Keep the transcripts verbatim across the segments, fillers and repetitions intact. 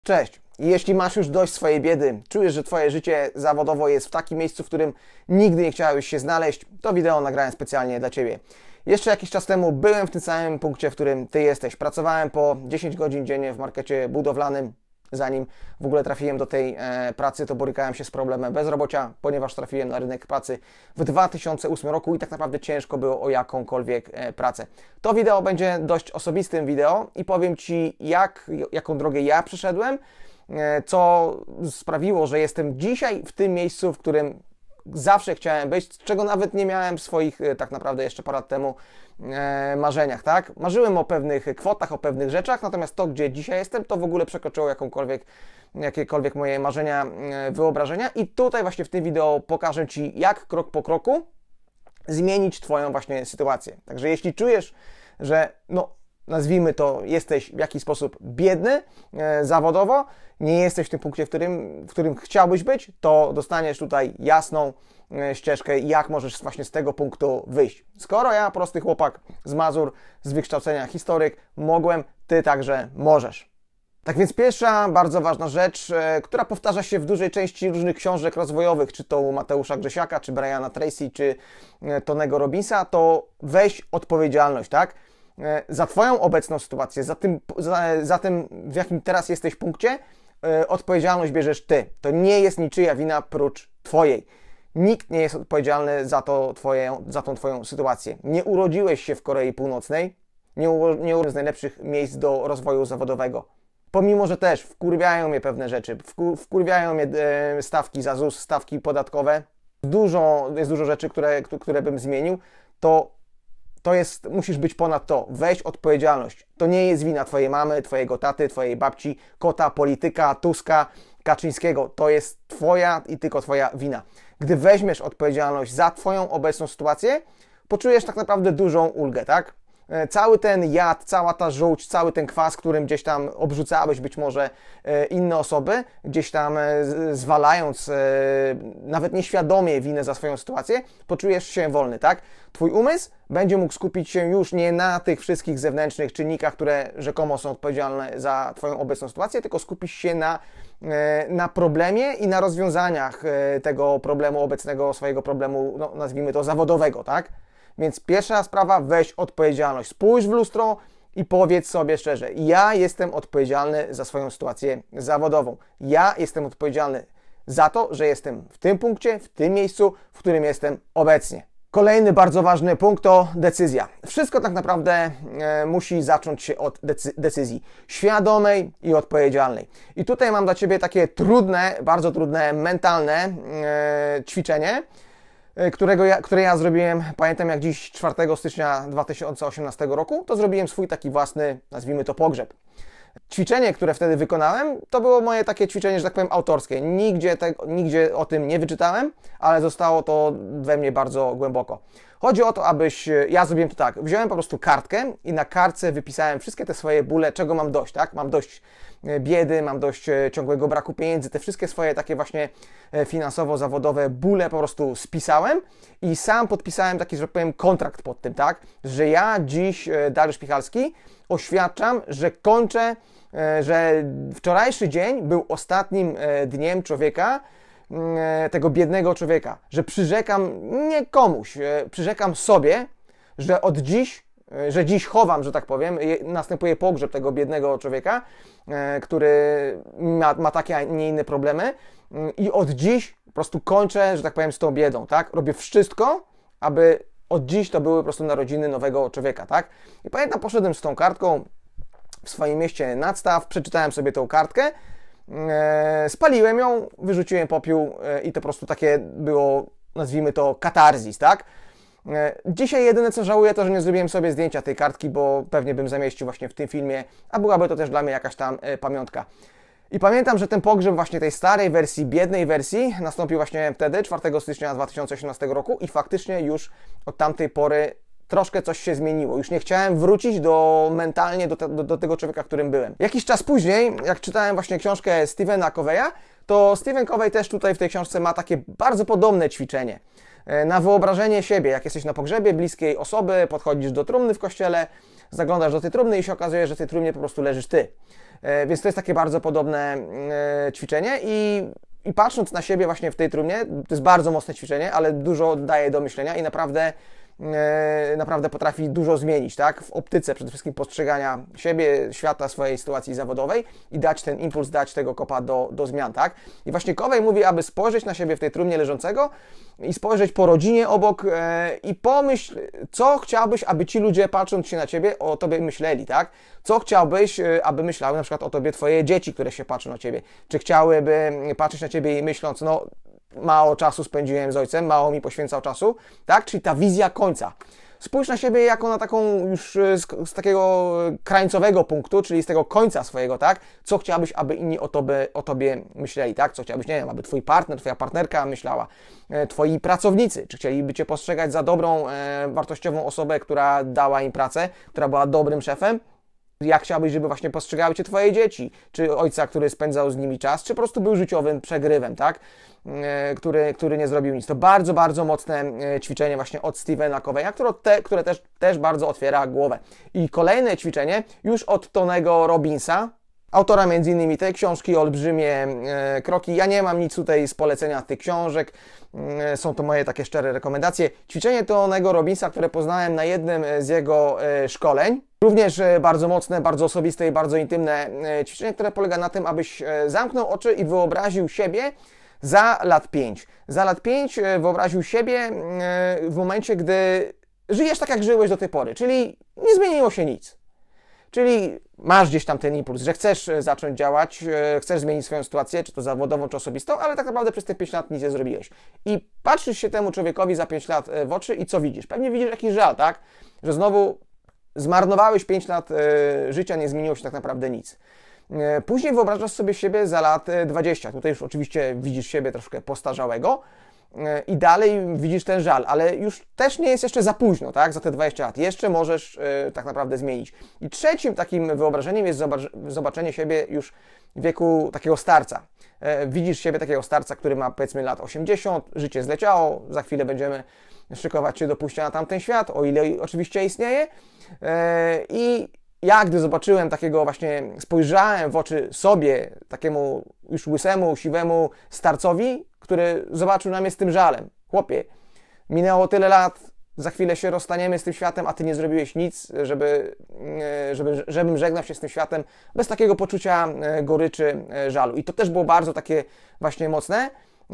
Cześć! Jeśli masz już dość swojej biedy, czujesz, że Twoje życie zawodowo jest w takim miejscu, w którym nigdy nie chciałeś się znaleźć, to wideo nagrałem specjalnie dla Ciebie. Jeszcze jakiś czas temu byłem w tym samym punkcie, w którym Ty jesteś. Pracowałem po dziesięć godzin dziennie w markecie budowlanym. Zanim w ogóle trafiłem do tej e, pracy, to borykałem się z problemem bezrobocia, ponieważ trafiłem na rynek pracy w dwa tysiące ósmym roku i tak naprawdę ciężko było o jakąkolwiek e, pracę. To wideo będzie dość osobistym wideo i powiem Ci, jak, jaką drogę ja przeszedłem, e, co sprawiło, że jestem dzisiaj w tym miejscu, w którym zawsze chciałem być, czego nawet nie miałem w swoich, e, tak naprawdę jeszcze parę lat temu, e, marzeniach, tak? Marzyłem o pewnych kwotach, o pewnych rzeczach, natomiast to, gdzie dzisiaj jestem, to w ogóle przekroczyło jakąkolwiek, jakiekolwiek moje marzenia, e, wyobrażenia i tutaj właśnie w tym wideo pokażę Ci, jak krok po kroku zmienić Twoją właśnie sytuację. Także jeśli czujesz, że no, nazwijmy to, jesteś w jakiś sposób biedny e, zawodowo, nie jesteś w tym punkcie, w którym, w którym chciałbyś być, to dostaniesz tutaj jasną e, ścieżkę, jak możesz właśnie z tego punktu wyjść. Skoro ja, prosty chłopak z Mazur, z wykształcenia historyk, mogłem, Ty także możesz. Tak więc pierwsza bardzo ważna rzecz, e, która powtarza się w dużej części różnych książek rozwojowych, czy to u Mateusza Grzesiaka, czy Briana Tracy, czy e, Tonego Robbinsa, to weź odpowiedzialność, tak? Za Twoją obecną sytuację, za tym, za, za tym, w jakim teraz jesteś punkcie, yy, odpowiedzialność bierzesz Ty. To nie jest niczyja wina prócz Twojej. Nikt nie jest odpowiedzialny za, to twoje, za tą Twoją sytuację. Nie urodziłeś się w Korei Północnej, nie, u, nie urodziłeś z najlepszych miejsc do rozwoju zawodowego. Pomimo, że też wkurwiają mnie pewne rzeczy, wkur, wkurwiają mnie yy, stawki za ZUS, stawki podatkowe, dużo, jest dużo rzeczy, które, które bym zmienił, to To jest, musisz być ponad to. Weź odpowiedzialność. To nie jest wina Twojej mamy, Twojego taty, Twojej babci, kota, polityka, Tuska, Kaczyńskiego. To jest Twoja i tylko Twoja wina. Gdy weźmiesz odpowiedzialność za Twoją obecną sytuację, poczujesz tak naprawdę dużą ulgę, tak? Cały ten jad, cała ta żółć, cały ten kwas, którym gdzieś tam obrzucałeś być może inne osoby, gdzieś tam zwalając nawet nieświadomie winę za swoją sytuację, poczujesz się wolny, tak? Twój umysł będzie mógł skupić się już nie na tych wszystkich zewnętrznych czynnikach, które rzekomo są odpowiedzialne za Twoją obecną sytuację, tylko skupisz się na, na problemie i na rozwiązaniach tego problemu, obecnego swojego problemu, no, nazwijmy to zawodowego, tak? Więc pierwsza sprawa, weź odpowiedzialność. Spójrz w lustro i powiedz sobie szczerze, ja jestem odpowiedzialny za swoją sytuację zawodową. Ja jestem odpowiedzialny za to, że jestem w tym punkcie, w tym miejscu, w którym jestem obecnie. Kolejny bardzo ważny punkt to decyzja. Wszystko tak naprawdę e, musi zacząć się od decy decyzji świadomej i odpowiedzialnej. I tutaj mam dla Ciebie takie trudne, bardzo trudne, mentalne e, ćwiczenie, Którego ja, które ja zrobiłem, pamiętam jak dziś czwartego stycznia dwa tysiące osiemnastego roku, to zrobiłem swój taki własny, nazwijmy to pogrzeb. Ćwiczenie, które wtedy wykonałem, to było moje takie ćwiczenie, że tak powiem, autorskie. Nigdzie, te, nigdzie o tym nie wyczytałem, ale zostało to we mnie bardzo głęboko. Chodzi o to, abyś, ja zrobiłem to tak, wziąłem po prostu kartkę i na kartce wypisałem wszystkie te swoje bóle, czego mam dość, tak? Mam dość biedy, mam dość ciągłego braku pieniędzy, te wszystkie swoje takie właśnie finansowo-zawodowe bóle po prostu spisałem i sam podpisałem taki, że tak powiem, kontrakt pod tym, tak? Że ja dziś, Dariusz Pichalski, oświadczam, że kończę, że wczorajszy dzień był ostatnim dniem człowieka, tego biednego człowieka, że przyrzekam nie komuś, przyrzekam sobie, że od dziś, że dziś chowam, że tak powiem, następuje pogrzeb tego biednego człowieka, który ma, ma takie, a nie inne problemy i od dziś po prostu kończę, że tak powiem, z tą biedą, tak? Robię wszystko, aby od dziś to były po prostu narodziny nowego człowieka, tak? I pamiętam, poszedłem z tą kartką w swoim mieście Nadstaw, przeczytałem sobie tą kartkę, e, spaliłem ją, wyrzuciłem popiół e, i to po prostu takie było, nazwijmy to, katarzis, tak? E, dzisiaj jedyne co żałuję to, że nie zrobiłem sobie zdjęcia tej kartki, bo pewnie bym zamieścił właśnie w tym filmie, a byłaby to też dla mnie jakaś tam e, pamiątka. I pamiętam, że ten pogrzeb właśnie tej starej wersji, biednej wersji nastąpił właśnie wtedy, czwartego stycznia dwa tysiące osiemnastego roku i faktycznie już od tamtej pory troszkę coś się zmieniło. Już nie chciałem wrócić do mentalnie do, te, do, do tego człowieka, którym byłem. Jakiś czas później, jak czytałem właśnie książkę Stephena Coveya, to Stephen Covey też tutaj w tej książce ma takie bardzo podobne ćwiczenie. na wyobrażenie siebie, jak jesteś na pogrzebie bliskiej osoby, podchodzisz do trumny w kościele, zaglądasz do tej trumny i się okazuje, że w tej trumnie po prostu leżysz ty. Więc to jest takie bardzo podobne ćwiczenie i, i patrząc na siebie właśnie w tej trumnie, to jest bardzo mocne ćwiczenie, ale dużo daje do myślenia i naprawdę naprawdę potrafi dużo zmienić, tak? W optyce przede wszystkim postrzegania siebie, świata, swojej sytuacji zawodowej i dać ten impuls, dać tego kopa do, do zmian, tak? I właśnie Covey mówi, aby spojrzeć na siebie w tej trumnie leżącego i spojrzeć po rodzinie obok e, i pomyśl, co chciałbyś, aby ci ludzie, patrząc się na ciebie, o tobie myśleli, tak? Co chciałbyś, e, aby myślały na przykład o tobie twoje dzieci, które się patrzą na ciebie? Czy chciałyby patrzeć na ciebie i myśląc, no mało czasu spędziłem z ojcem, mało mi poświęcał czasu, tak? Czyli ta wizja końca. Spójrz na siebie jako na taką już z, z takiego krańcowego punktu, czyli z tego końca swojego, tak? Co chciałbyś, aby inni o tobie, o tobie myśleli, tak? Co chciałbyś, nie wiem, aby twój partner, twoja partnerka myślała, e, twoi pracownicy, czy chcieliby cię postrzegać za dobrą, e, wartościową osobę, która dała im pracę, która była dobrym szefem? Jak chciałbyś, żeby właśnie postrzegały cię twoje dzieci, czy ojca, który spędzał z nimi czas, czy po prostu był życiowym przegrywem, tak? E, który, który nie zrobił nic. To bardzo, bardzo mocne ćwiczenie właśnie od Stephena Coveya, które, te, które też, też bardzo otwiera głowę. I kolejne ćwiczenie już od Tonego Robbinsa, autora między innymi tej książki Olbrzymie e, kroki. Ja nie mam nic tutaj z polecenia tych książek, e, są to moje takie szczere rekomendacje. Ćwiczenie Tonego Robbinsa, które poznałem na jednym z jego e, szkoleń. Również e, bardzo mocne, bardzo osobiste i bardzo intymne e, ćwiczenie, które polega na tym, abyś e, zamknął oczy i wyobraził siebie za lat pięć. Za lat pięć e, wyobraził siebie e, w momencie, gdy żyjesz tak, jak żyłeś do tej pory, czyli nie zmieniło się nic. Czyli masz gdzieś tam ten impuls, że chcesz zacząć działać, chcesz zmienić swoją sytuację, czy to zawodową, czy osobistą, ale tak naprawdę przez te pięć lat nic nie zrobiłeś. I patrzysz się temu człowiekowi za pięć lat w oczy i co widzisz? Pewnie widzisz jakiś żal, tak? Że znowu zmarnowałeś pięć lat życia, nie zmieniło się tak naprawdę nic. Później wyobrażasz sobie siebie za lat dwadzieścia. Tutaj już oczywiście widzisz siebie troszkę postarzałego, i dalej widzisz ten żal, ale już też nie jest jeszcze za późno, tak? Za te dwadzieścia lat. Jeszcze możesz y, tak naprawdę zmienić. I trzecim takim wyobrażeniem jest zobaczenie siebie już w wieku takiego starca. E, widzisz siebie takiego starca, który ma powiedzmy lat osiemdziesiąt, życie zleciało, za chwilę będziemy szykować się do pójścia na tamten świat, o ile oczywiście istnieje. E, I ja, gdy zobaczyłem takiego właśnie, spojrzałem w oczy sobie, takiemu już łysemu, siwemu starcowi, który zobaczył na mnie z tym żalem. Chłopie, minęło tyle lat, za chwilę się rozstaniemy z tym światem, a ty nie zrobiłeś nic, żeby, żeby, żebym żegnał się z tym światem bez takiego poczucia goryczy, żalu. I to też było bardzo takie właśnie mocne,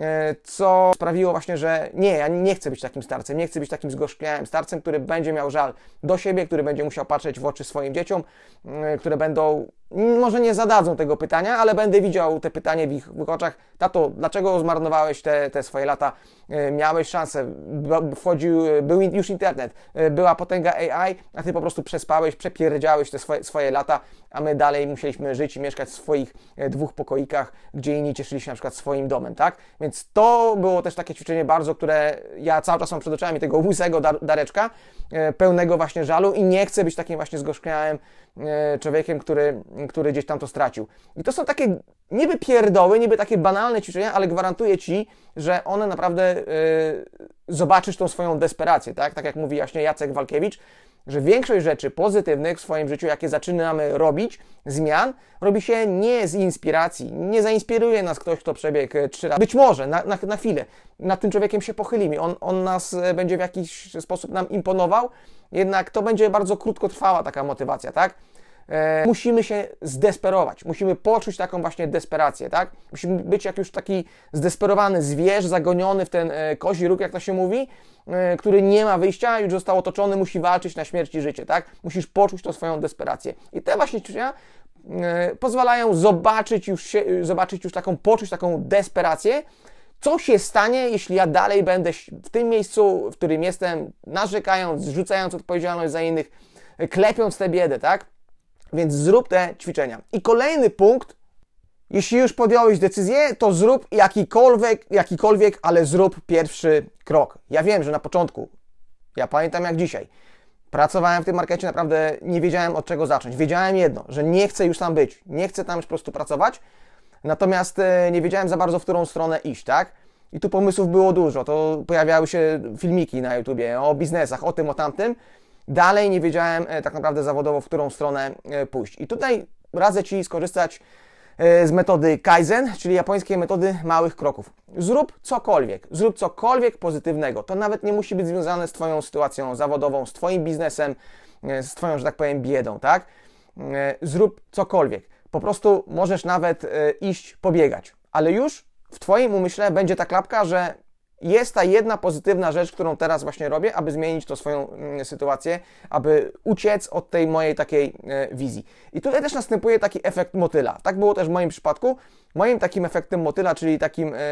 co sprawiło właśnie, że nie, ja nie chcę być takim starcem, nie chcę być takim zgorzkniałym starcem, który będzie miał żal do siebie, który będzie musiał patrzeć w oczy swoim dzieciom, które będą, może nie zadadzą tego pytania, ale będę widział te pytanie w ich, w ich oczach. Tato, dlaczego zmarnowałeś te, te swoje lata? Miałeś szansę, wchodził, był już internet, była potęga A I, a ty po prostu przespałeś, przepierdziałeś te swoje, swoje lata, a my dalej musieliśmy żyć i mieszkać w swoich dwóch pokoikach, gdzie inni cieszyli się na przykład swoim domem, tak? Więc to było też takie ćwiczenie bardzo, które ja cały czas mam przed oczami, tego łysego dar Dareczka, pełnego właśnie żalu i nie chcę być takim właśnie zgorzkniałym człowiekiem, który, który gdzieś tam to stracił. I to są takie niby pierdoły, niby takie banalne ćwiczenia, ale gwarantuję Ci, że one naprawdę yy, zobaczysz tą swoją desperację, tak? Tak jak mówi właśnie Jacek Walkiewicz, że większość rzeczy pozytywnych w swoim życiu, jakie zaczynamy robić, zmian, robi się nie z inspiracji. Nie zainspiruje nas ktoś, kto przebiegł trzy razy. Być może, na, na, na chwilę, nad tym człowiekiem się pochylimy. On, on nas będzie w jakiś sposób nam imponował, jednak to będzie bardzo krótkotrwała taka motywacja, tak? E, musimy się zdesperować, musimy poczuć taką właśnie desperację, tak? Musimy być jak już taki zdesperowany zwierz, zagoniony w ten e, kozi róg, jak to się mówi, e, który nie ma wyjścia, już został otoczony, musi walczyć na śmierć i życie, tak? Musisz poczuć tą swoją desperację. I te właśnie ćwiczenia e, pozwalają zobaczyć już, się, zobaczyć już taką, poczuć taką desperację, co się stanie, jeśli ja dalej będę w tym miejscu, w którym jestem, narzekając, zrzucając odpowiedzialność za innych, klepiąc tę biedę, tak? Więc zrób te ćwiczenia. I kolejny punkt, jeśli już podjąłeś decyzję, to zrób jakikolwiek, jakikolwiek, ale zrób pierwszy krok. Ja wiem, że na początku, ja pamiętam jak dzisiaj, pracowałem w tym markecie, naprawdę nie wiedziałem od czego zacząć. Wiedziałem jedno, że nie chcę już tam być, nie chcę tam już po prostu pracować, natomiast nie wiedziałem za bardzo, w którą stronę iść, tak? I tu pomysłów było dużo, to pojawiały się filmiki na YouTubie o biznesach, o tym, o tamtym. Dalej nie wiedziałem tak naprawdę zawodowo, w którą stronę pójść. I tutaj radzę Ci skorzystać z metody Kaizen, czyli japońskiej metody małych kroków. Zrób cokolwiek, zrób cokolwiek pozytywnego. To nawet nie musi być związane z Twoją sytuacją zawodową, z Twoim biznesem, z Twoją, że tak powiem, biedą, tak? Zrób cokolwiek. Po prostu możesz nawet iść pobiegać, ale już w Twoim umyśle będzie ta klapka, że jest ta jedna pozytywna rzecz, którą teraz właśnie robię, aby zmienić to swoją sytuację, aby uciec od tej mojej takiej wizji. I tutaj też następuje taki efekt motyla. Tak było też w moim przypadku. Moim takim efektem motyla, czyli takim... Yy,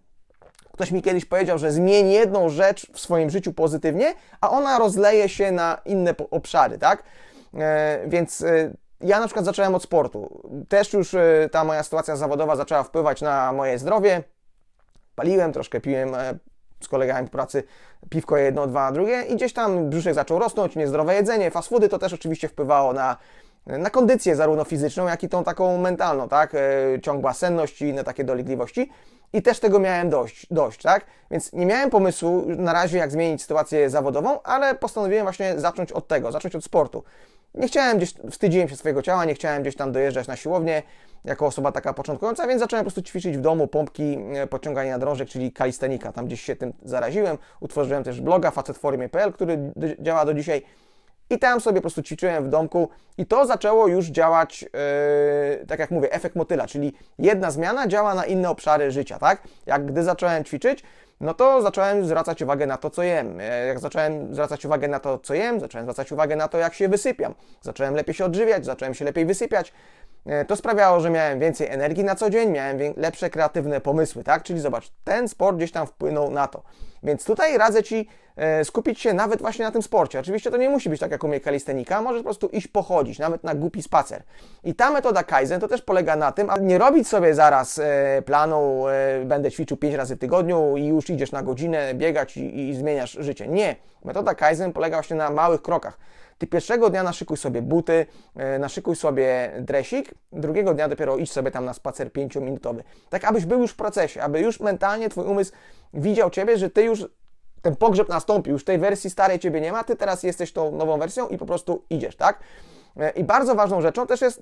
ktoś mi kiedyś powiedział, że zmień jedną rzecz w swoim życiu pozytywnie, a ona rozleje się na inne obszary, tak? Yy, więc... Yy, Ja na przykład zacząłem od sportu. Też już y, ta moja sytuacja zawodowa zaczęła wpływać na moje zdrowie. Paliłem, troszkę piłem e, z kolegami w pracy piwko jedno, dwa, drugie i gdzieś tam brzuszek zaczął rosnąć, niezdrowe jedzenie, fast foody, to też oczywiście wpływało na, na kondycję zarówno fizyczną, jak i tą taką mentalną, tak? E, ciągła senność i inne takie dolegliwości. I też tego miałem dość, dość, tak? Więc nie miałem pomysłu na razie, jak zmienić sytuację zawodową, ale postanowiłem właśnie zacząć od tego, zacząć od sportu. Nie chciałem gdzieś, wstydziłem się swojego ciała, nie chciałem gdzieś tam dojeżdżać na siłownię jako osoba taka początkująca, więc zacząłem po prostu ćwiczyć w domu pompki, podciąganie na drążek, czyli kalistenika. Tam gdzieś się tym zaraziłem. Utworzyłem też bloga facet w formie kropka p l, który działa do dzisiaj. I tam sobie po prostu ćwiczyłem w domku i to zaczęło już działać, yy, tak jak mówię, efekt motyla, czyli jedna zmiana działa na inne obszary życia, tak? Jak gdy zacząłem ćwiczyć, no to zacząłem zwracać uwagę na to, co jem. Jak zacząłem zwracać uwagę na to, co jem, zacząłem zwracać uwagę na to, jak się wysypiam. Zacząłem lepiej się odżywiać, zacząłem się lepiej wysypiać. To sprawiało, że miałem więcej energii na co dzień, miałem lepsze kreatywne pomysły, tak? Czyli zobacz, ten sport gdzieś tam wpłynął na to. Więc tutaj radzę Ci skupić się nawet właśnie na tym sporcie. Oczywiście to nie musi być tak jak u mnie kalistenika, możesz po prostu iść pochodzić, nawet na głupi spacer. I ta metoda Kaizen to też polega na tym, aby nie robić sobie zaraz planu, będę ćwiczył pięć razy w tygodniu i już idziesz na godzinę biegać i, i zmieniasz życie. Nie. Metoda Kaizen polega właśnie na małych krokach. Ty pierwszego dnia naszykuj sobie buty, naszykuj sobie dresik, drugiego dnia dopiero idź sobie tam na spacer pięciominutowy. Tak, abyś był już w procesie, aby już mentalnie Twój umysł widział Ciebie, że Ty już, ten pogrzeb nastąpił, już tej wersji starej Ciebie nie ma, Ty teraz jesteś tą nową wersją i po prostu idziesz, tak? I bardzo ważną rzeczą też jest,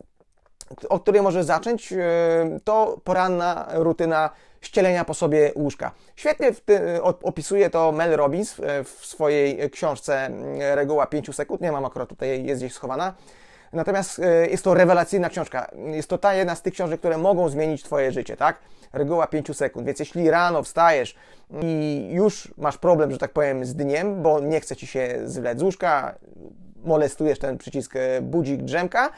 od której możesz zacząć, to poranna rutyna ścielenia po sobie łóżka. Świetnie opisuje to Mel Robbins w swojej książce Reguła pięciu sekund. Nie mam akurat tutaj, jest gdzieś schowana. Natomiast jest to rewelacyjna książka. Jest to ta jedna z tych książek, które mogą zmienić Twoje życie, tak? Reguła pięciu sekund. Więc jeśli rano wstajesz i już masz problem, że tak powiem, z dniem, bo nie chce Ci się zwlec z łóżka, molestujesz ten przycisk budzik, drzemka,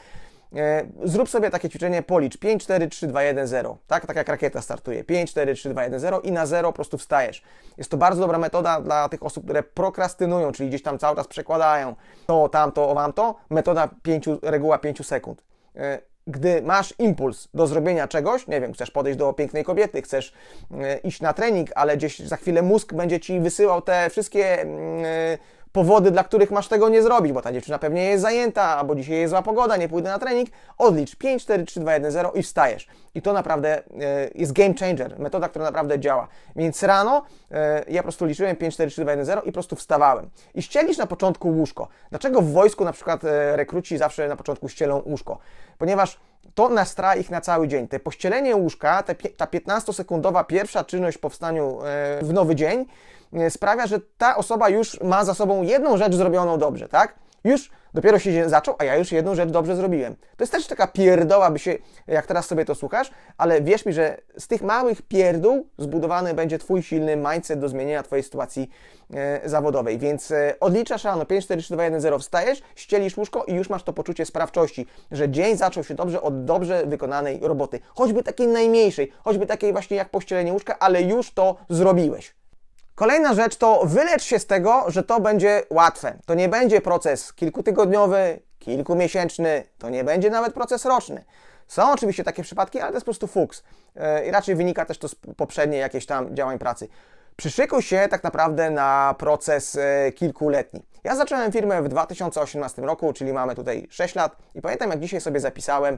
zrób sobie takie ćwiczenie, policz pięć, cztery, trzy, dwa, jeden, zero, tak? Tak jak rakieta startuje, pięć, cztery, trzy, dwa, jeden, zero i na zero po prostu wstajesz. Jest to bardzo dobra metoda dla tych osób, które prokrastynują, czyli gdzieś tam cały czas przekładają to, tamto, wamto, metoda pięciu, reguła pięciu sekund. Gdy masz impuls do zrobienia czegoś, nie wiem, chcesz podejść do pięknej kobiety, chcesz iść na trening, ale gdzieś za chwilę mózg będzie Ci wysyłał te wszystkie powody, dla których masz tego nie zrobić, bo ta dziewczyna pewnie jest zajęta, albo dzisiaj jest zła pogoda, nie pójdę na trening, odlicz pięć, cztery, trzy, dwa, jeden, zero i wstajesz. I to naprawdę jest game changer, metoda, która naprawdę działa. Więc rano ja po prostu liczyłem pięć, cztery, trzy, dwa, jeden, zero i po prostu wstawałem. I ścielisz na początku łóżko. Dlaczego w wojsku na przykład rekruci zawsze na początku ścielą łóżko? Ponieważ to nastra ich na cały dzień. Te pościelenie łóżka, te, ta piętnastosekundowa pierwsza czynność po wstaniu w nowy dzień sprawia, że ta osoba już ma za sobą jedną rzecz zrobioną dobrze, tak? Już dopiero się dzień zaczął, a ja już jedną rzecz dobrze zrobiłem. To jest też taka pierdoła, by się, jak teraz sobie to słuchasz, ale wierz mi, że z tych małych pierdół zbudowany będzie Twój silny mindset do zmienienia Twojej sytuacji e, zawodowej. Więc e, odliczasz rano pięć, cztery, trzy, dwa, jeden, zero, wstajesz, ścielisz łóżko i już masz to poczucie sprawczości, że dzień zaczął się dobrze od dobrze wykonanej roboty. Choćby takiej najmniejszej, choćby takiej właśnie jak pościelenie łóżka, ale już to zrobiłeś. Kolejna rzecz to wylecz się z tego, że to będzie łatwe. To nie będzie proces kilkutygodniowy, kilkumiesięczny, to nie będzie nawet proces roczny. Są oczywiście takie przypadki, ale to jest po prostu fuks. I raczej wynika też to z poprzedniej jakiejś tam działań pracy. Przyszykuj się tak naprawdę na proces e, kilkuletni. Ja zacząłem firmę w dwa tysiące osiemnastym roku, czyli mamy tutaj sześć lat i pamiętam, jak dzisiaj sobie zapisałem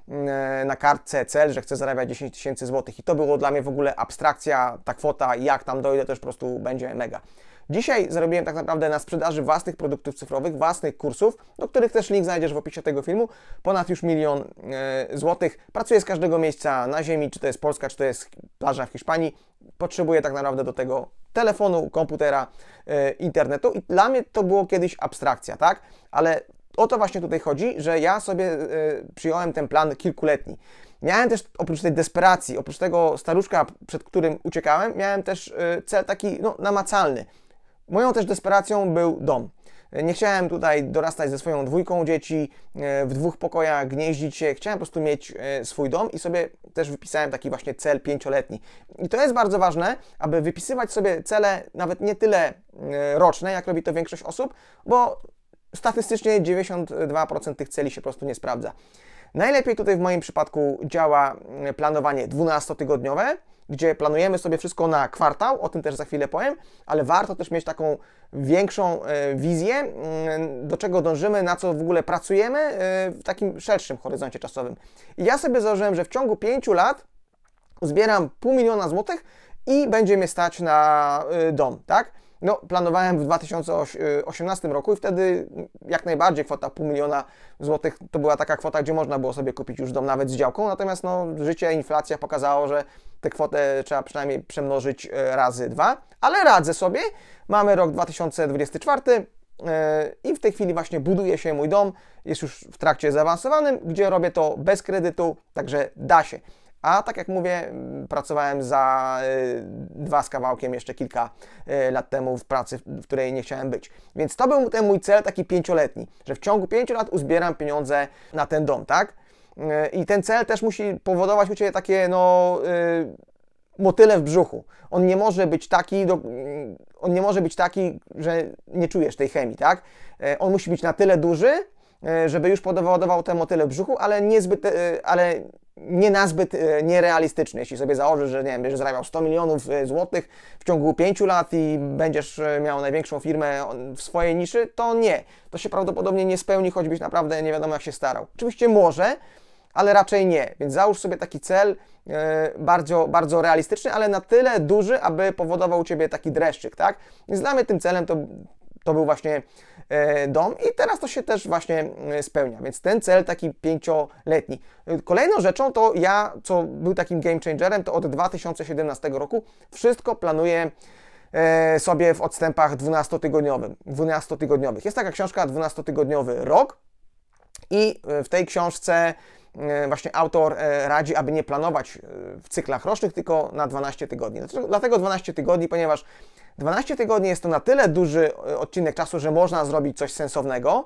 e, na kartce cel, że chcę zarabiać dziesięć tysięcy złotych i to było dla mnie w ogóle abstrakcja, ta kwota, jak tam dojdę, to już po prostu będzie mega. Dzisiaj zarobiłem tak naprawdę na sprzedaży własnych produktów cyfrowych, własnych kursów, do których też link znajdziesz w opisie tego filmu, ponad już milion e, złotych. Pracuję z każdego miejsca na ziemi, czy to jest Polska, czy to jest plaża w Hiszpanii. Potrzebuję tak naprawdę do tego telefonu, komputera, e, internetu i dla mnie to było kiedyś abstrakcja, tak? Ale o to właśnie tutaj chodzi, że ja sobie e, przyjąłem ten plan kilkuletni. Miałem też oprócz tej desperacji, oprócz tego staruszka, przed którym uciekałem, miałem też e, cel taki no, namacalny. Moją też desperacją był dom. Nie chciałem tutaj dorastać ze swoją dwójką dzieci, w dwóch pokojach, gnieździć się. Chciałem po prostu mieć swój dom i sobie też wypisałem taki właśnie cel pięcioletni. I to jest bardzo ważne, aby wypisywać sobie cele nawet nie tyle roczne, jak robi to większość osób, bo statystycznie dziewięćdziesiąt dwa procent tych celi się po prostu nie sprawdza. Najlepiej tutaj w moim przypadku działa planowanie dwunastotygodniowe, gdzie planujemy sobie wszystko na kwartał, o tym też za chwilę powiem, ale warto też mieć taką większą e, wizję, e, do czego dążymy, na co w ogóle pracujemy e, w takim szerszym horyzoncie czasowym. I ja sobie założyłem, że w ciągu pięciu lat uzbieram pół miliona złotych i będzie mnie stać na e, dom, tak? No, planowałem w dwa tysiące osiemnastym roku i wtedy jak najbardziej kwota pół miliona złotych to była taka kwota, gdzie można było sobie kupić już dom nawet z działką, natomiast no, życie, inflacja pokazało, że tę kwotę trzeba przynajmniej przemnożyć razy dwa, ale radzę sobie. Mamy rok dwa tysiące dwudziesty czwarty yy, i w tej chwili właśnie buduje się mój dom, jest już w trakcie zaawansowanym, gdzie robię to bez kredytu, także da się. A tak jak mówię, pracowałem za y, dwa z kawałkiem jeszcze kilka y, lat temu w pracy, w której nie chciałem być. Więc to był ten mój cel taki pięcioletni, że w ciągu pięciu lat uzbieram pieniądze na ten dom, tak? Y, I ten cel też musi powodować u Ciebie takie, no, y, motyle w brzuchu. On nie może być taki, do, y, on nie może być taki, że nie czujesz tej chemii, tak? Y, on musi być na tyle duży, y, żeby już powodował te motyle w brzuchu, ale niezbyt, y, ale nie nazbyt e, nierealistyczny. Jeśli sobie założysz, że nie wiem, będziesz zarabiał sto milionów złotych w ciągu pięciu lat i będziesz miał największą firmę w swojej niszy, to nie. To się prawdopodobnie nie spełni, choćbyś naprawdę nie wiadomo jak się starał. Oczywiście może, ale raczej nie. Więc załóż sobie taki cel e, bardzo, bardzo realistyczny, ale na tyle duży, aby powodował u Ciebie taki dreszczyk, tak? Więc dla mnie tym celem to To był właśnie e, dom i teraz to się też właśnie e, spełnia, więc ten cel taki pięcioletni. Kolejną rzeczą to ja, co był takim game changerem, to od dwa tysiące siedemnastego roku wszystko planuję e, sobie w odstępach dwunastotygodniowych. dwunastotygodniowych. Jest taka książka dwunastotygodniowy rok i w tej książce właśnie autor radzi, aby nie planować w cyklach rocznych, tylko na dwanaście tygodni. Dlatego dwanaście tygodni, ponieważ dwanaście tygodni jest to na tyle duży odcinek czasu, że można zrobić coś sensownego,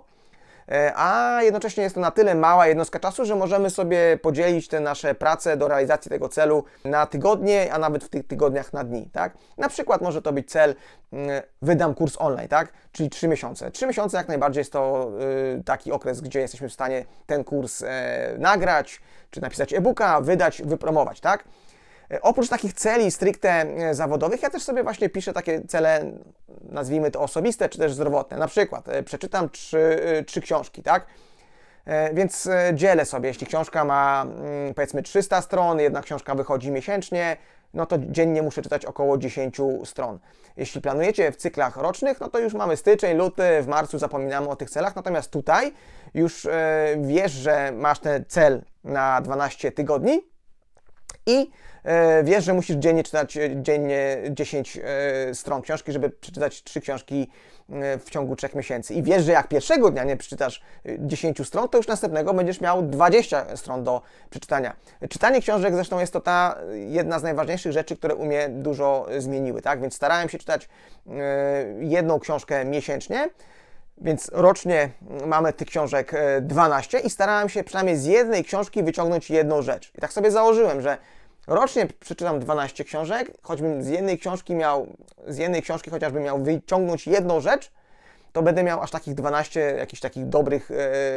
a jednocześnie jest to na tyle mała jednostka czasu, że możemy sobie podzielić te nasze prace do realizacji tego celu na tygodnie, a nawet w tych tygodniach na dni, tak? Na przykład może to być cel, wydam kurs online, tak? Czyli trzy miesiące. trzy miesiące jak najbardziej jest to taki okres, gdzie jesteśmy w stanie ten kurs nagrać, czy napisać e-booka, wydać, wypromować, tak? Oprócz takich celi stricte zawodowych, ja też sobie właśnie piszę takie cele, nazwijmy to osobiste, czy też zdrowotne. Na przykład przeczytam trzy, trzy książki, tak? Więc dzielę sobie, jeśli książka ma powiedzmy trzysta stron, jedna książka wychodzi miesięcznie, no to dziennie muszę czytać około dziesięć stron. Jeśli planujecie w cyklach rocznych, no to już mamy styczeń, luty, w marcu zapominamy o tych celach, natomiast tutaj już wiesz, że masz ten cel na dwanaście tygodni i wiesz, że musisz dziennie czytać dziennie dziesięć stron książki, żeby przeczytać trzy książki w ciągu trzech miesięcy. I wiesz, że jak pierwszego dnia nie przeczytasz dziesięć stron, to już następnego będziesz miał dwadzieścia stron do przeczytania. Czytanie książek zresztą jest to ta jedna z najważniejszych rzeczy, które u mnie dużo zmieniły, tak? Więc starałem się czytać jedną książkę miesięcznie, więc rocznie mamy tych książek dwanaście i starałem się przynajmniej z jednej książki wyciągnąć jedną rzecz. I tak sobie założyłem, że rocznie przeczytam dwanaście książek, choćbym z jednej książki miał, z jednej książki chociażbym miał wyciągnąć jedną rzecz, to będę miał aż takich dwanaście jakichś takich dobrych, e,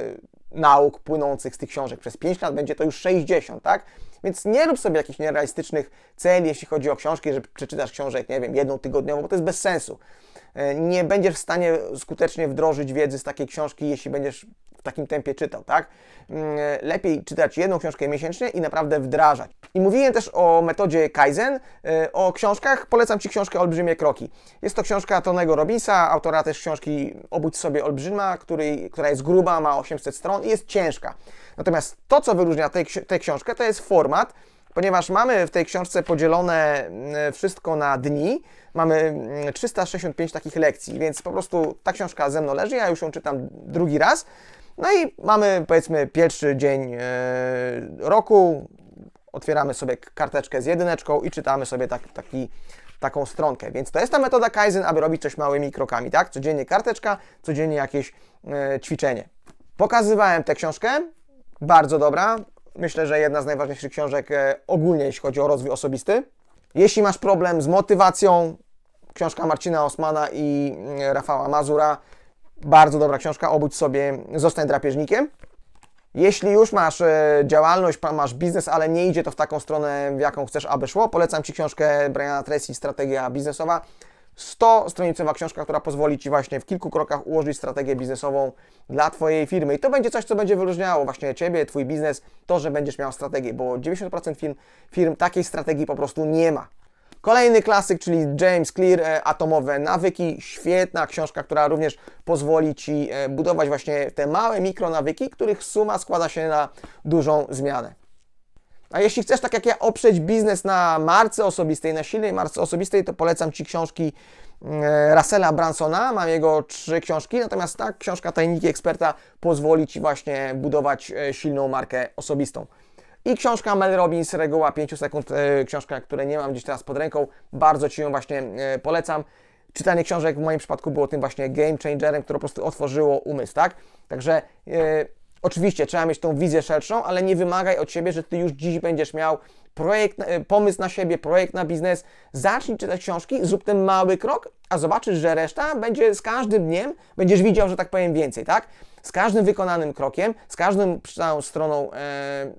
nauk płynących z tych książek. Przez pięć lat będzie to już sześćdziesiąt, tak? Więc nie rób sobie jakichś nierealistycznych celi, jeśli chodzi o książki, że przeczytasz książek, nie wiem, jedną tygodniową, bo to jest bez sensu. Nie będziesz w stanie skutecznie wdrożyć wiedzy z takiej książki, jeśli będziesz w takim tempie czytał, tak? Lepiej czytać jedną książkę miesięcznie i naprawdę wdrażać. I mówiłem też o metodzie Kaizen, o książkach. Polecam Ci książkę Olbrzymie Kroki. Jest to książka Tonego Robbinsa, autora też książki Obudź sobie olbrzyma, który, która jest gruba, ma osiemset stron i jest ciężka. Natomiast to, co wyróżnia tę tę książkę, to jest format, ponieważ mamy w tej książce podzielone wszystko na dni, mamy trzysta sześćdziesiąt pięć takich lekcji, więc po prostu ta książka ze mną leży, ja już ją czytam drugi raz. No i mamy, powiedzmy, pierwszy dzień roku, otwieramy sobie karteczkę z jedyneczką i czytamy sobie tak, taki, taką stronkę. Więc to jest ta metoda Kaizen, aby robić coś małymi krokami, tak? Codziennie karteczka, codziennie jakieś e, ćwiczenie. Pokazywałem tę książkę, bardzo dobra. Myślę, że jedna z najważniejszych książek e, ogólnie, jeśli chodzi o rozwój osobisty. Jeśli masz problem z motywacją, książka Marcina Osmana i e, Rafała Mazura, bardzo dobra książka, obudź sobie, zostań drapieżnikiem. Jeśli już masz e, działalność, masz biznes, ale nie idzie to w taką stronę, w jaką chcesz, aby szło, polecam Ci książkę Briana Tracy, Strategia biznesowa. sto-stronicowa książka, która pozwoli Ci właśnie w kilku krokach ułożyć strategię biznesową dla Twojej firmy. I to będzie coś, co będzie wyróżniało właśnie Ciebie, Twój biznes, to, że będziesz miał strategię, bo dziewięćdziesiąt procent firm, firm takiej strategii po prostu nie ma. Kolejny klasyk, czyli James Clear, Atomowe nawyki. Świetna książka, która również pozwoli Ci budować właśnie te małe mikronawyki, których suma składa się na dużą zmianę. A jeśli chcesz, tak jak ja, oprzeć biznes na marce osobistej, na silnej marce osobistej, to polecam Ci książki Russella Bransona. Mam jego trzy książki, natomiast ta książka Tajniki Eksperta pozwoli Ci właśnie budować silną markę osobistą. I książka Mel Robbins, Reguła pięciu sekund, książka, której nie mam gdzieś teraz pod ręką, bardzo Ci ją właśnie polecam. Czytanie książek w moim przypadku było tym właśnie game changerem, które po prostu otworzyło umysł, tak? Także e, oczywiście trzeba mieć tą wizję szerszą, ale nie wymagaj od siebie, że Ty już dziś będziesz miał projekt, pomysł na siebie, projekt na biznes. Zacznij czytać książki, zrób ten mały krok, a zobaczysz, że reszta będzie z każdym dniem, będziesz widział, że tak powiem, więcej, tak? Z każdym wykonanym krokiem, z każdą przeczytaną stroną, e,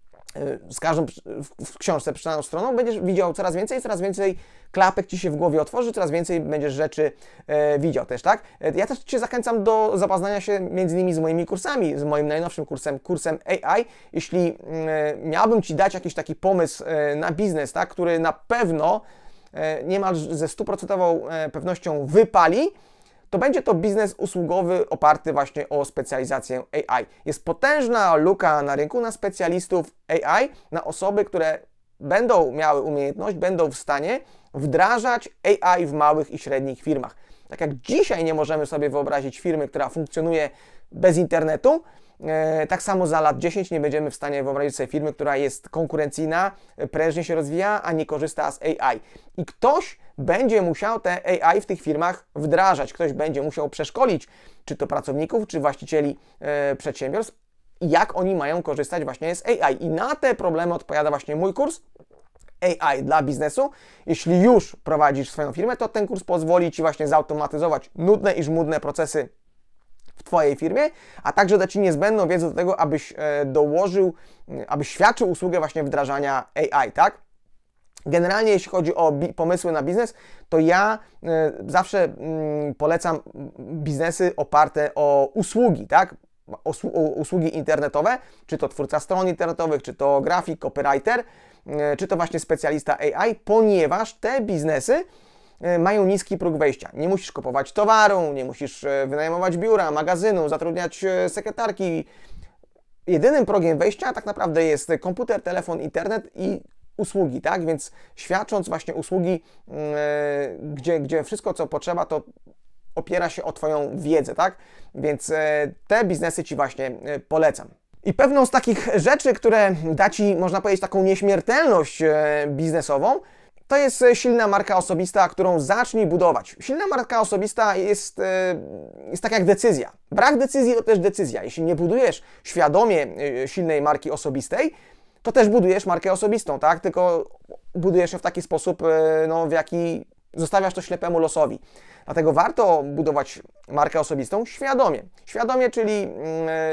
z każdą w książce przeczytaną stroną będziesz widział coraz więcej, coraz więcej klapek Ci się w głowie otworzy, coraz więcej będziesz rzeczy e, widział też, tak? Ja też Cię zachęcam do zapoznania się między innymi z moimi kursami, z moim najnowszym kursem, kursem A I. Jeśli e, miałbym Ci dać jakiś taki pomysł e, na biznes, tak, który na pewno e, niemal ze stuprocentową e, pewnością wypali, to będzie to biznes usługowy oparty właśnie o specjalizację A I. Jest potężna luka na rynku na specjalistów A I, na osoby, które będą miały umiejętność, będą w stanie wdrażać A I w małych i średnich firmach. Tak jak dzisiaj nie możemy sobie wyobrazić firmy, która funkcjonuje bez internetu, tak samo za lat dziesięć nie będziemy w stanie wyobrazić sobie firmy, która jest konkurencyjna, prężnie się rozwija, a nie korzysta z A I. I ktoś będzie musiał te A I w tych firmach wdrażać, ktoś będzie musiał przeszkolić, czy to pracowników, czy właścicieli e, przedsiębiorstw, jak oni mają korzystać właśnie z A I. I na te problemy odpowiada właśnie mój kurs A I dla biznesu. Jeśli już prowadzisz swoją firmę, to ten kurs pozwoli Ci właśnie zautomatyzować nudne i żmudne procesy w Twojej firmie, a także da Ci niezbędną wiedzę do tego, abyś e, dołożył, abyś świadczył usługę właśnie wdrażania A I, tak? Generalnie jeśli chodzi o pomysły na biznes, to ja y, zawsze y, polecam biznesy oparte o usługi, tak? Usłu usługi internetowe, czy to twórca stron internetowych, czy to grafik, copywriter, y, czy to właśnie specjalista A I, ponieważ te biznesy y, mają niski próg wejścia. Nie musisz kupować towaru, nie musisz y, wynajmować biura, magazynu, zatrudniać y, sekretarki. Jedynym progiem wejścia tak naprawdę jest komputer, telefon, internet i usługi, tak? Więc świadcząc właśnie usługi, yy, gdzie, gdzie wszystko, co potrzeba, to opiera się o Twoją wiedzę, tak? Więc yy, te biznesy Ci właśnie yy, polecam. I pewną z takich rzeczy, które da Ci, można powiedzieć, taką nieśmiertelność yy, biznesową, to jest silna marka osobista, którą zacznij budować. Silna marka osobista jest, yy, jest tak jak decyzja. Brak decyzji to też decyzja. Jeśli nie budujesz świadomie yy, silnej marki osobistej, to też budujesz markę osobistą, tak? Tylko budujesz ją w taki sposób, no, w jaki zostawiasz to ślepemu losowi. Dlatego warto budować markę osobistą świadomie. Świadomie, czyli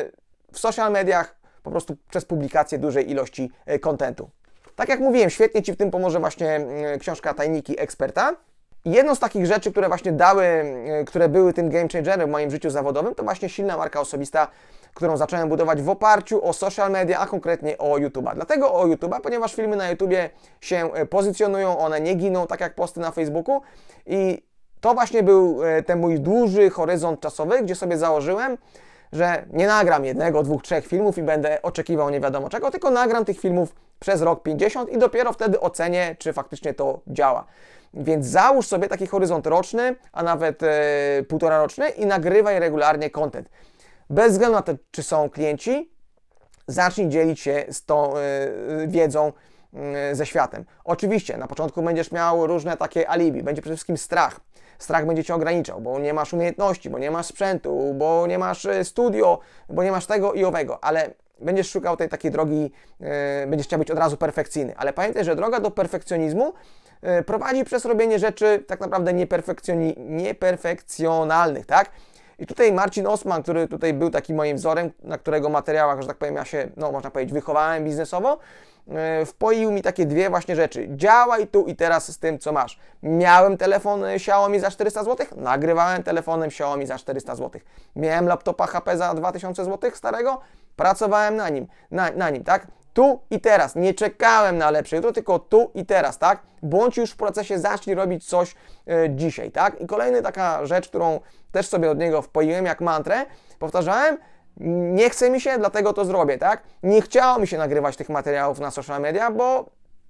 w social mediach, po prostu przez publikację dużej ilości kontentu. Tak jak mówiłem, świetnie Ci w tym pomoże właśnie książka Tajniki Eksperta. Jedną z takich rzeczy, które właśnie dały, które były tym game changerem w moim życiu zawodowym, to właśnie silna marka osobista, którą zacząłem budować w oparciu o social media, a konkretnie o YouTube'a. Dlatego o YouTube'a, ponieważ filmy na YouTubie się pozycjonują, one nie giną, tak jak posty na Facebooku i to właśnie był ten mój duży horyzont czasowy, gdzie sobie założyłem, że nie nagram jednego, dwóch, trzech filmów i będę oczekiwał nie wiadomo czego, tylko nagram tych filmów przez rok pięćdziesiąt i dopiero wtedy ocenię, czy faktycznie to działa. Więc załóż sobie taki horyzont roczny, a nawet e, półtora roczny i nagrywaj regularnie content. Bez względu na to, czy są klienci, zacznij dzielić się z tą e, wiedzą e, ze światem. Oczywiście na początku będziesz miał różne takie alibi, będzie przede wszystkim strach. Strach będzie Cię ograniczał, bo nie masz umiejętności, bo nie masz sprzętu, bo nie masz studio, bo nie masz tego i owego, ale będziesz szukał tej takiej drogi, yy, będziesz chciał być od razu perfekcyjny. Ale pamiętaj, że droga do perfekcjonizmu yy, prowadzi przez robienie rzeczy tak naprawdę nieperfekcjoni nieperfekcjonalnych, tak? I tutaj Marcin Osman, który tutaj był takim moim wzorem, na którego materiałach, że tak powiem, ja się, no można powiedzieć, wychowałem biznesowo, yy, wpoił mi takie dwie właśnie rzeczy. Działaj tu i teraz z tym, co masz. Miałem telefon Xiaomi za czterysta złotych, nagrywałem telefonem Xiaomi za czterysta złotych. Miałem laptopa H P za dwa tysiące złotych starego, pracowałem na nim, na, na nim, tak? Tu i teraz. Nie czekałem na lepsze jutro, tylko tu i teraz, tak? Bądź już w procesie, zacznij robić coś e, dzisiaj, tak? I kolejna taka rzecz, którą też sobie od niego wpoiłem jak mantrę, powtarzałem, nie chce mi się, dlatego to zrobię, tak? Nie chciało mi się nagrywać tych materiałów na social media, bo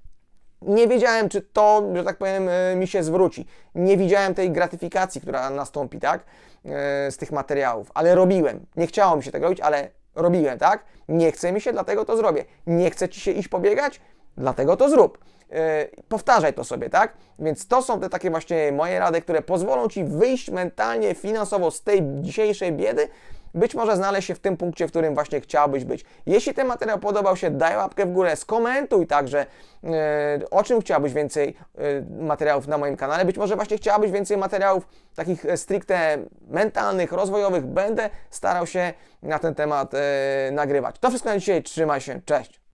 nie wiedziałem, czy to, że tak powiem, mi się zwróci. Nie widziałem tej gratyfikacji, która nastąpi, tak? E, z tych materiałów, ale robiłem. Nie chciało mi się tego robić, ale robiłem, tak? Nie chce mi się, dlatego to zrobię. Nie chce Ci się iść pobiegać? Dlatego to zrób. Yy, powtarzaj to sobie, tak? Więc to są te takie właśnie moje rady, które pozwolą Ci wyjść mentalnie, finansowo z tej dzisiejszej biedy, być może znaleźć się w tym punkcie, w którym właśnie chciałbyś być. Jeśli ten materiał podobał się, daj łapkę w górę, skomentuj także, yy, o czym chciałbyś więcej yy, materiałów na moim kanale. Być może właśnie chciałbyś więcej materiałów takich stricte mentalnych, rozwojowych. Będę starał się na ten temat yy, nagrywać. To wszystko na dzisiaj. Trzymaj się. Cześć.